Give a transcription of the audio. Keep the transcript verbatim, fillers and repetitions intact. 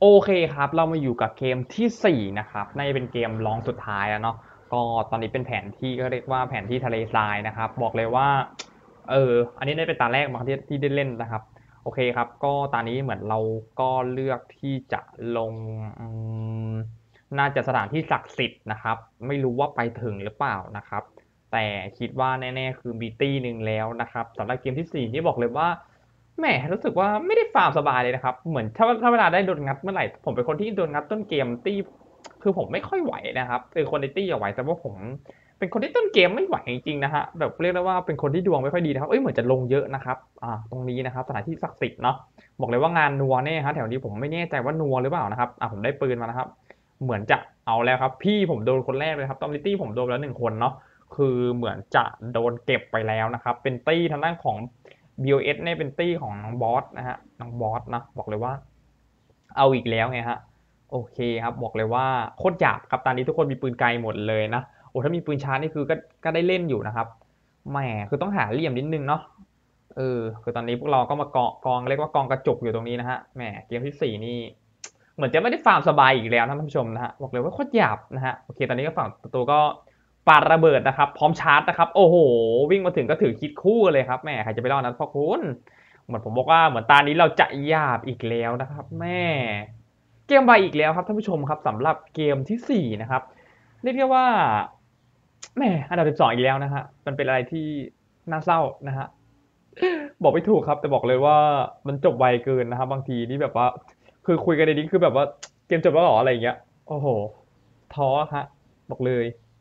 โอเคครับเรามาอยู่กับเกมที่สี่นะครับน่าจะเป็นเกมรองสุดท้ายแล้วเนาะก็ตอนนี้เป็นแผนที่ก็เรียกว่าแผนที่ทะเลทรายนะครับบอกเลยว่าเอออันนี้ได้เป็นตาแรกมาที่ที่ได้เล่นนะครับโอเคครับก็ตอนนี้เหมือนเราก็เลือกที่จะลงอืมน่าจะสถานที่ศักดิ์สิทธิ์นะครับไม่รู้ว่าไปถึงหรือเปล่านะครับแต่คิดว่าแน่ๆคือมีตี้หนึ่งแล้วนะครับสำหรับเกมที่สี่นี่บอกเลยว่า แหมรู้สึกว่าไม่ได้ฟาร์มสบายเลยนะครับเหมือนถ้าถ้าเวลาได้โดนงัดเมื่อไหร่ผมเป็นคนที่โดนงัดต้นเกมตี้คือผมไม่ค่อยไหวนะครับคือคนในตี้อะไหวแต่ว่าผมเป็นคนที่ต้นเกมไม่ไหวจริงๆนะฮะแบบเรียกได้ว่าเป็นคนที่ดวงไม่ค่อยดีนะครับเอ้ยเหมือนจะลงเยอะนะครับอ่าตรงนี้นะครับสถานที่ศักดิ์สิทธิ์เนาะบอกเลยว่างานนัวแน่ฮะแถวนี้ผมไม่แน่ใจว่านัวหรือเปล่านะครับอ่าผมได้ปืนมานะครับเหมือนจะเอาแล้วครับพี่ผมโดนคนแรกเลยครับตอนตี้ผมโดนแล้วหนึ่งคนเนาะคือเหมือนจะโดนเก็บไปแล้วนะครับเป็นตี้ทางด้านของ บี โอ เอส เนี่ยเป็นตี้ของน้องบอสนะฮะน้องบอสนะบอกเลยว่าเอาอีกแล้วไงฮะโอเคครับบอกเลยว่าโคตรหยาบครับตอนนี้ทุกคนมีปืนไกลหมดเลยนะโอ้ถ้ามีปืนชาร์จนี่คือก็ก็ได้เล่นอยู่นะครับแหมคือต้องหาเหลี่ยมนิดนึงเนาะเออคือตอนนี้พวกเราก็มากองกองเรียกว่ากองกระจุกอยู่ตรงนี้นะฮะแหมเกมที่สี่นี่เหมือนจะไม่ได้ฟาร์มสบายอีกแล้วท่านผู้ชมนะฮะบอกเลยว่าโคตรหยาบนะฮะโอเคตอนนี้ก็ฝั่งประตูก็ปาระเบิดนะครับพร้อมชาร์จนะครับโอ้โหวิ่งมาถึงก็ถือคิดคู่เลยครับแหมใครจะไปรอดนั้นพ่อคุณ เหมือนผมบอกว่าเหมือนตานี้เราจะหยาบอีกแล้วนะครับแม่เกมใบอีกแล้วครับท่านผู้ชมครับสำหรับเกมที่สี่นะครับเรียกได้ว่าแม่อันดับสิบสองอีกแล้วนะฮะมันเป็นอะไรที่น่าเศร้านะฮะบอกไม่ถูกครับแต่บอกเลยว่ามันจบไวเกินนะครับบางทีนี่แบบว่าคือคุยกันในนี้คือแบบว่าเกมจบแล้วหรออะไรอย่างเงี้ยโอ้โหท้อฮะบอกเลย